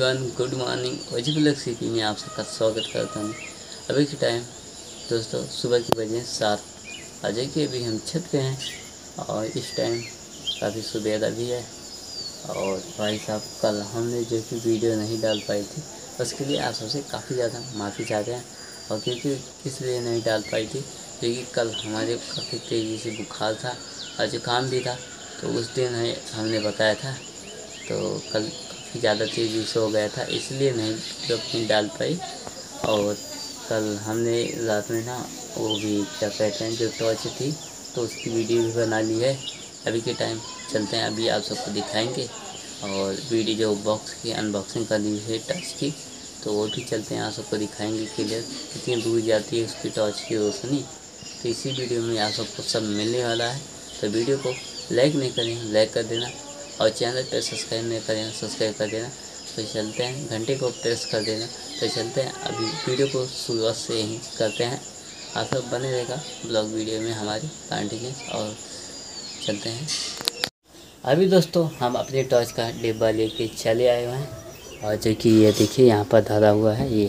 Everyone, good morning. OGBlogsCP में आप सबका स्वागत करता हूँ। अभी के टाइम दोस्तों सुबह की बजे 7। आज कि अभी हम छत पे हैं और इस टाइम काफ़ी सुबेरा भी है। और भाई साहब कल हमने जो कि वीडियो नहीं डाल पाई थी उसके लिए आप सबसे काफ़ी ज़्यादा माफ़ी चाहते हैं। और क्योंकि किस लिए नहीं डाल पाई थी, क्योंकि कल हमारे काफ़ी तेज़ी से बुखार था और जुकाम भी था, तो उस दिन हमने बताया था, तो कल काफ़ी ज़्यादा तेज़ी से हो गया था, इसलिए नहीं डाल पाई। और कल हमने रात में ना वो भी क्या कहते हैं जो टॉर्च थी तो उसकी वीडियो भी बना ली है। अभी के टाइम चलते हैं, अभी आप सबको दिखाएंगे। और वीडियो जो बॉक्स की अनबॉक्सिंग कर ली है टॉर्च की, तो वो भी चलते हैं, आप सबको दिखाएंगे क्लियर कितनी दूर जाती है उसकी टॉर्च की रोशनी। तो इसी वीडियो में आप सबको सब मिलने वाला है। तो वीडियो को लाइक नहीं करें, लाइक कर देना, और चैनल पर सब्सक्राइब नहीं करें, सब्सक्राइब कर देना। तो चलते हैं, घंटे को प्रेस कर देना। तो चलते हैं, अभी वीडियो को शुरुआत से ही करते हैं। आप सब बने रहेगा ब्लॉग वीडियो में हमारी कंटिन्यू, और चलते हैं। अभी दोस्तों हम अपने टॉर्च का डिब्बा लेके चले आए हुए हैं, और जो कि ये देखिए यहाँ पर धरा हुआ है। ये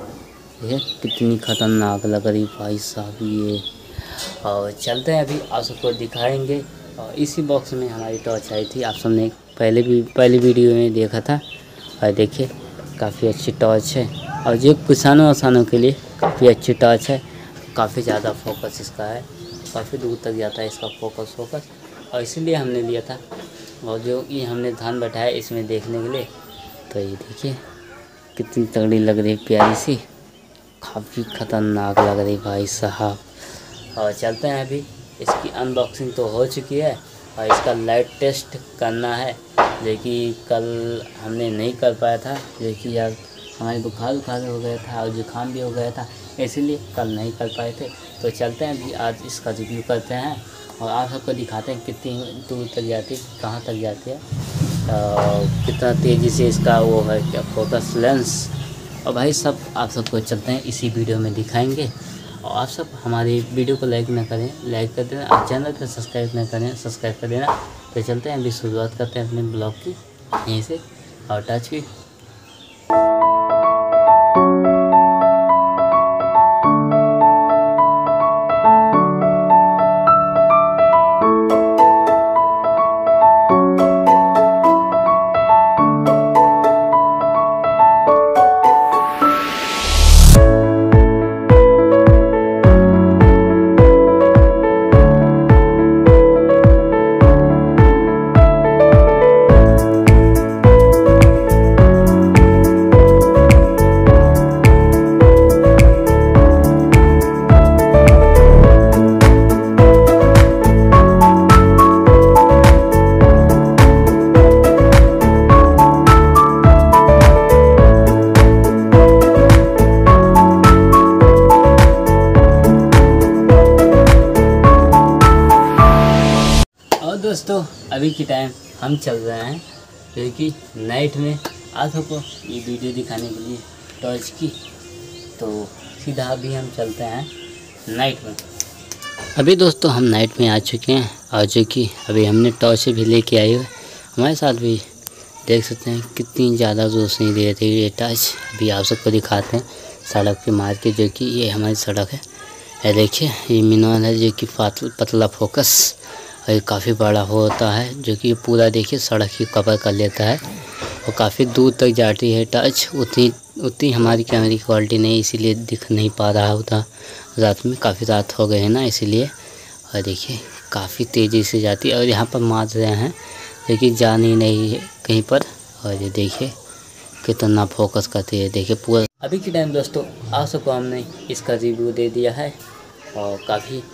कितनी ख़तरनाक लग रही भाई साहब ये। और चलते हैं, अभी आप सबको दिखाएंगे। और इसी बॉक्स में हमारी टॉर्च आई थी, आप सबने पहले वीडियो में देखा था। और देखिए काफ़ी अच्छी टॉर्च है, और जो किसानों के लिए काफ़ी अच्छी टॉर्च है। काफ़ी ज़्यादा फोकस इसका है, काफ़ी दूर तक जाता है इसका फोकस, और इसीलिए हमने लिया था। और जो ये हमने ध्यान बैठाया इसमें देखने के लिए, तो ये देखिए कितनी तगड़ी लग रही, प्यारी सी, काफ़ी ख़तरनाक लग रही भाई साहब। और चलते हैं, अभी इसकी अनबॉक्सिंग तो हो चुकी है और इसका लाइट टेस्ट करना है, जो कि कल हमने नहीं कर पाया था, जो कि यार हमारे बुखार हो गया था और जुकाम भी हो गया था, इसीलिए कल नहीं कर पाए थे। तो चलते हैं, अभी आज इसका रिव्यू करते हैं और आप सबको दिखाते हैं कितनी दूर तक जाती है, कहाँ तक जाती है, कितना तेज़ी से इसका वो है क्या फोकस लेंस। और भाई सब आप सबको चलते हैं इसी वीडियो में दिखाएंगे। और आप सब हमारी वीडियो को लाइक ना करें, लाइक कर देना, और चैनल पर सब्सक्राइब ना करें, सब्सक्राइब कर देना। तो चलते हैं, अभी शुरुआत करते हैं अपने ब्लॉग की यहीं से और टच की। दोस्तों अभी के टाइम हम चल रहे हैं, क्योंकि नाइट में आप सबको ये वीडियो दिखाने के लिए टॉर्च की, तो सीधा अभी हम चलते हैं नाइट में। अभी दोस्तों हम नाइट में आ चुके हैं, और जो कि अभी हमने टॉर्च भी लेके आए हुए हमारे साथ। भी देख सकते हैं कितनी ज़्यादा रोशनी दे रही है ये टॉर्च। अभी आप सबको दिखाते हैं सड़क पे मार के, जो कि ये हमारी सड़क है। ये देखिए ये मिनरल है, जो कि पतला फोकस, और ये काफ़ी बड़ा होता है, जो कि पूरा देखिए सड़क ही कवर कर लेता है, और काफ़ी दूर तक जाती है टॉर्च। उतनी हमारी कैमरे की क्वालिटी नहीं, इसीलिए दिख नहीं पा रहा होता रात में, काफ़ी रात हो गए हैं ना इसीलिए। और देखिए काफ़ी तेज़ी से जाती है, और यहाँ पर मार रहे हैं लेकिन जान ही नहीं है कहीं पर। और ये देखिए कितना फोकस करती है, देखिए पूरा। अभी के टाइम दोस्तों आप सबको हमने इसका रिव्यू दे दिया है, और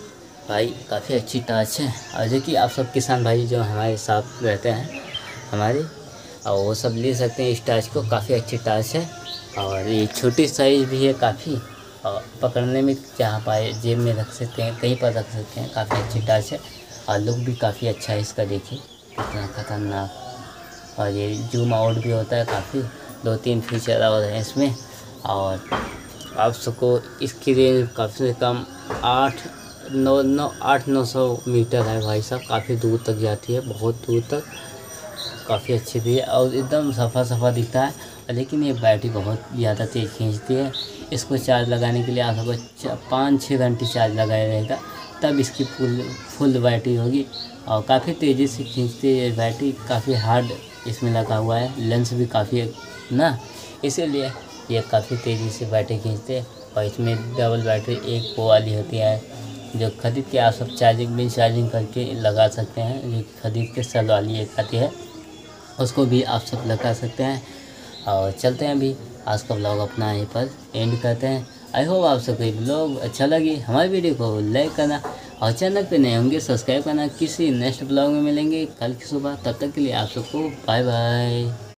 काफ़ी अच्छी टॉर्च है। और जो कि आप सब किसान भाई जो हमारे साथ रहते हैं हमारे, और वो सब ले सकते हैं इस टॉर्च को। काफ़ी अच्छी टॉर्च है, और ये छोटी साइज़ भी है काफ़ी, और पकड़ने में जहाँ पाए जेब में रख सकते हैं, कहीं पर रख सकते हैं। काफ़ी अच्छी टॉर्च है, और लुक भी काफ़ी अच्छा है इसका, देखिए कितना खतरनाक। और ये जूम आउट भी होता है काफ़ी, 2-3 फीचर और हैं इसमें। और आप सबको इसकी रेंज काफ़ी से कम 800-900 मीटर है भाई साहब, काफ़ी दूर तक जाती है, बहुत दूर तक। काफ़ी अच्छी भी है और एकदम सफ़ा दिखता है। लेकिन ये बैटरी बहुत ज़्यादा तेज़ खींचती है। इसको चार्ज लगाने के लिए आप सबको 5-6 घंटे चार्ज लगाया रहेगा, तब इसकी फुल बैटरी होगी। और काफ़ी तेज़ी से खींचती है ये बैटरी, काफ़ी हार्ड इसमें लगा हुआ है, लेंस भी काफ़ी है ना, इसीलिए ये काफ़ी तेज़ी से बैटरी खींचते हैं। और इसमें डबल बैटरी एक वो वाली होती है जो खरीद के आप सब चार्जिंग करके लगा सकते हैं, जो खरीद के सेल वाली एक आती है, उसको भी आप सब लगा सकते हैं। और चलते हैं अभी आज का ब्लॉग अपना यहीं पर एंड करते हैं। आई होप आप सबको ये ब्लॉग अच्छा लगे। हमारी वीडियो को लाइक करना और चैनल पे नए होंगे सब्सक्राइब करना। किसी नेक्स्ट ब्लॉग में मिलेंगे कल की सुबह, तब तक के लिए आप सबको बाय बाय।